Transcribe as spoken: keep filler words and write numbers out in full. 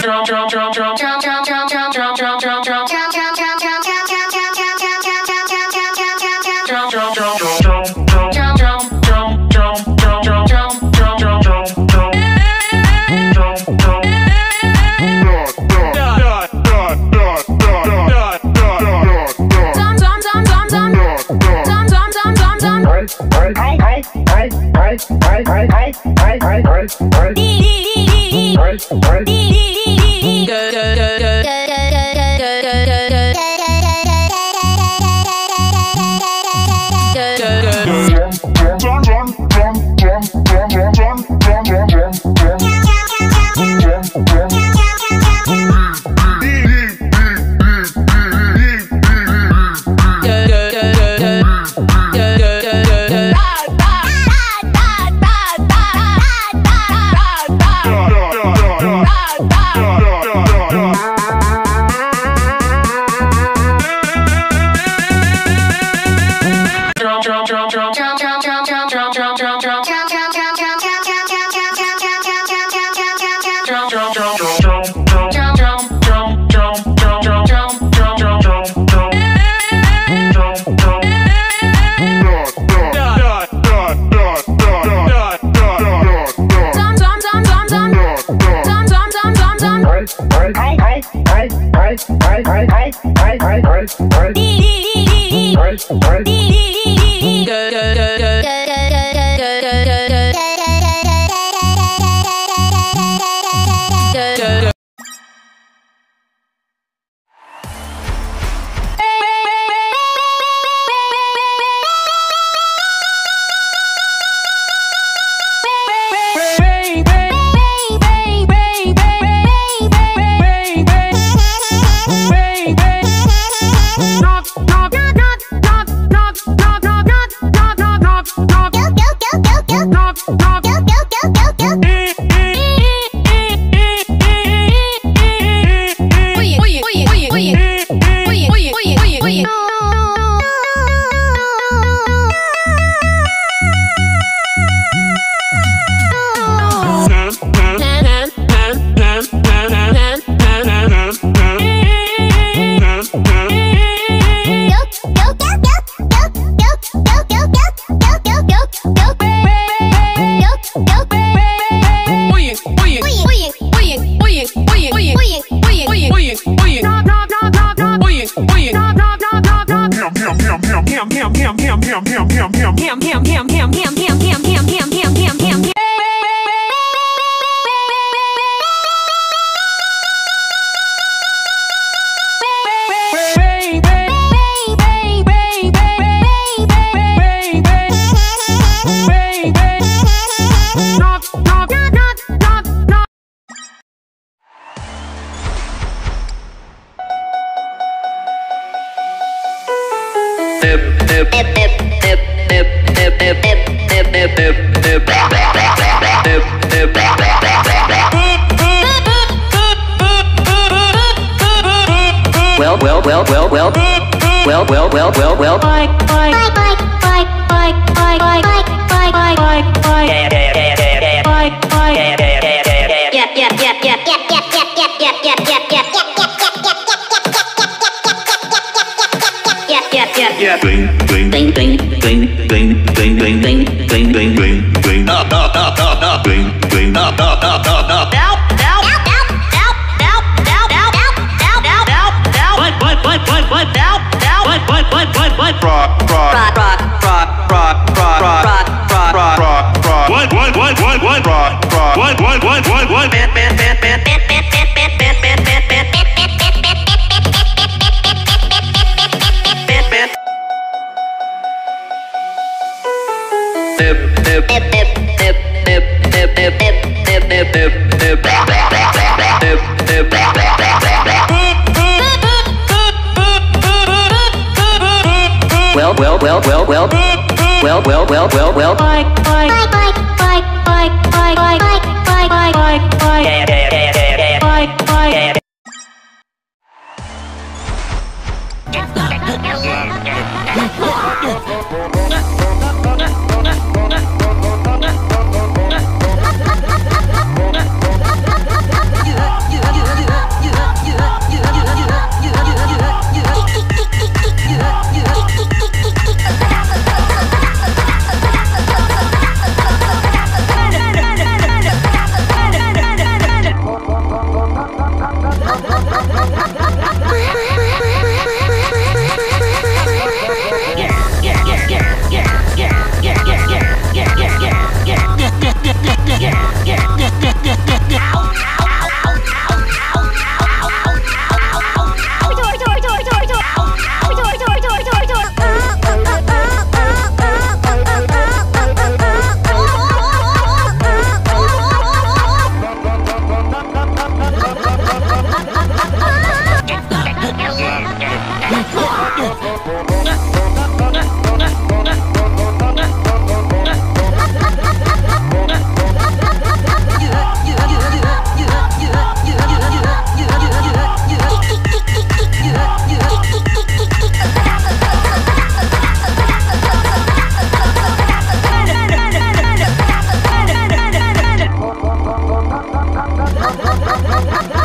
Well, well, well, well, well, well, well, well, well, well. Bye, bye, bye, bye, bye, bye, bye, bye, bye, bye, bye. Yeah, yeah, yeah, yeah, yeah, bye, bye. Yeah, yeah, yeah, yeah, yeah. Yeah, yeah, yeah, yeah, yeah, yeah, yeah, yeah, yeah, yeah, yeah, yeah, yeah, yeah, yeah. Bing, bing, bing, bing, bing, bing, bing, bing, bing, bing, bing, bing, bing. Up, up, up, up, up. Bing, bing, up, up, up, up, up. Now, now, now, now, now, now, now, now, now, now, now. What, what, what, what, what? Now, now. What, what, what, what, what? Rock, rock, rock, rock, rock, rock, rock, rock, rock, rock, rock, rock. What, what, what, what, what? Rock, rock. What, what, what, what, what? Man, man, man, man, man, man, man, man, man, man, man, man. Well, well, well, well, well, well, well, well, well, well. Bye, bye, bye, bye, bye, bye, bye, bye, bye, bye, bye. Yeah, yeah, yeah, yeah, yeah. Bye, bye. Yeah. Bye.